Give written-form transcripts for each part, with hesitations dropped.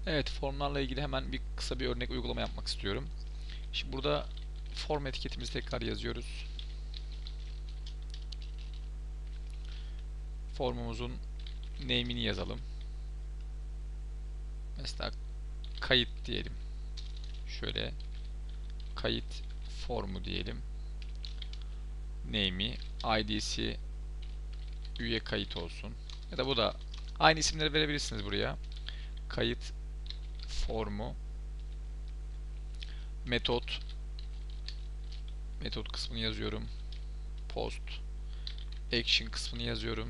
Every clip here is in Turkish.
Evet, formlarla ilgili hemen kısa bir örnek uygulama yapmak istiyorum. Şimdi burada form etiketimizi tekrar yazıyoruz. Formumuzun name'ini yazalım. Mesela kayıt diyelim. Şöyle kayıt formu diyelim. Name'i, ID'si üye kayıt olsun. Ya da bu da aynı isimleri verebilirsiniz buraya. Kayıt formu, metot, metot kısmını yazıyorum. Post, action kısmını yazıyorum.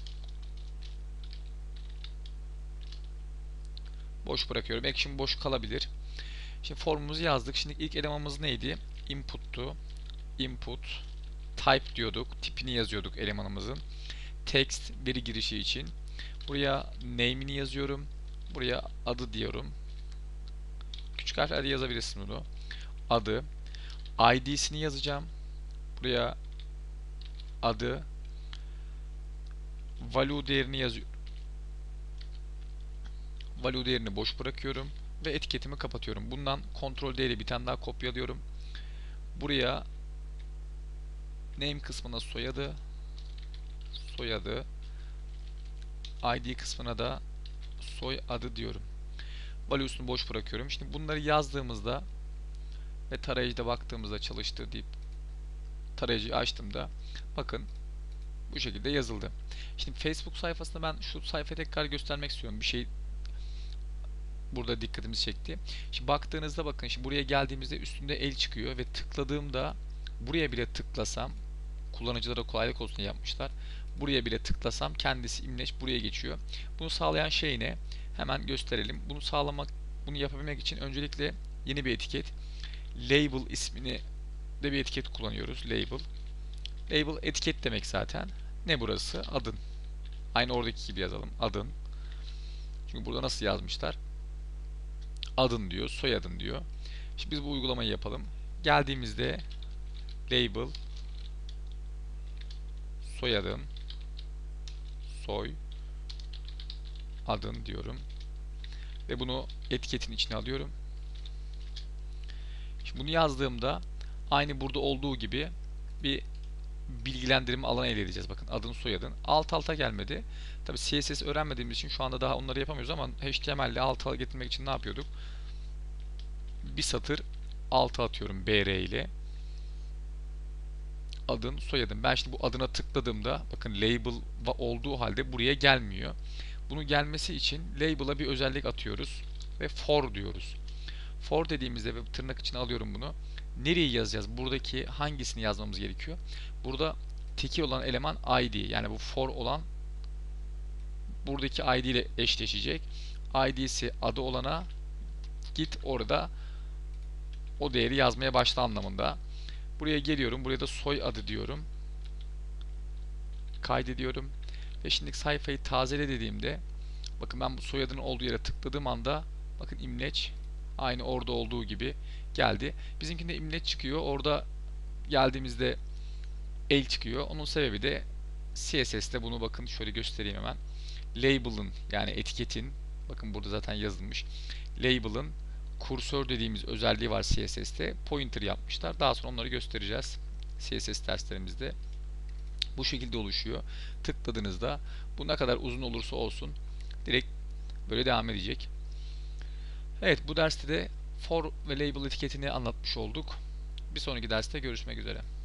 Boş bırakıyorum. Action boş kalabilir. Şimdi formumuzu yazdık. Şimdi ilk elemanımız neydi? Input'tu. Input type diyorduk. Tipini yazıyorduk elemanımızın. Text veri girişi için. Buraya name'ini yazıyorum. Buraya adı diyorum. Küçük harflerle yazabilirsin bunu. Adı. ID'sini yazacağım. Buraya adı. Value değerini yazıyorum. Value değerini boş bırakıyorum. Ve etiketimi kapatıyorum. Bundan Ctrl D ile bir tane daha kopyalıyorum. Buraya name kısmına soyadı. Soyadı. ID kısmına da soy adı diyorum. Value'sunu boş bırakıyorum. Şimdi bunları yazdığımızda ve tarayıcıda baktığımızda çalıştı deyip tarayıcıyı açtığımda bakın bu şekilde yazıldı. Şimdi Facebook sayfasında ben şu sayfayı tekrar göstermek istiyorum. Bir şey burada dikkatimizi çekti. Şimdi baktığınızda bakın şimdi buraya geldiğimizde üstünde el çıkıyor ve tıkladığımda buraya bile tıklasam kullanıcılara kolaylık olsun diye yapmışlar. Buraya bile tıklasam kendisi imleç buraya geçiyor. Bunu sağlayan şey ne? Hemen gösterelim. Bunu yapabilmek için öncelikle yeni bir etiket label ismini de bir etiket kullanıyoruz. Label. Label etiket demek zaten. Ne burası? Adın. Aynı oradaki gibi yazalım. Adın. Çünkü burada nasıl yazmışlar? Adın diyor, soyadın diyor. Şimdi biz bu uygulamayı yapalım. Geldiğimizde label soyadın soy adın diyorum. Ve bunu etiketin içine alıyorum. Şimdi bunu yazdığımda aynı burada olduğu gibi bir bilgilendirme alanı elde edeceğiz. Bakın adın soyadın. Alt alta gelmedi. Tabi CSS öğrenmediğimiz için şu anda daha onları yapamıyoruz ama HTML ile alt alta getirmek için ne yapıyorduk? Bir satır alta atıyorum BR ile. Adın soyadın. Ben şimdi bu adına tıkladığımda bakın label olduğu halde buraya gelmiyor. Bunu gelmesi için label'a bir özellik atıyoruz ve for diyoruz. For dediğimizde ve tırnak içine alıyorum bunu. Nereyi yazacağız? Buradaki hangisini yazmamız gerekiyor? Burada teki olan eleman ID. Yani bu for olan buradaki ID ile eşleşecek. ID'si adı olana git orada o değeri yazmaya başla anlamında. Buraya geliyorum. Buraya da soy adı diyorum. Kaydediyorum. Ve şimdi sayfayı tazele dediğimde bakın ben bu soyadının olduğu yere tıkladığım anda bakın imleç aynı orada olduğu gibi geldi. Bizimkinde imleç çıkıyor. Orada geldiğimizde el çıkıyor. Onun sebebi de CSS'te bunu bakın şöyle göstereyim hemen. Label'ın yani etiketin bakın burada zaten yazılmış. Label'ın kursör dediğimiz özelliği var CSS'te. Pointer yapmışlar. Daha sonra onları göstereceğiz CSS derslerimizde. Bu şekilde oluşuyor. Tıkladığınızda bu ne kadar uzun olursa olsun direkt böyle devam edecek. Evet bu derste de for ve label etiketini anlatmış olduk. Bir sonraki derste görüşmek üzere.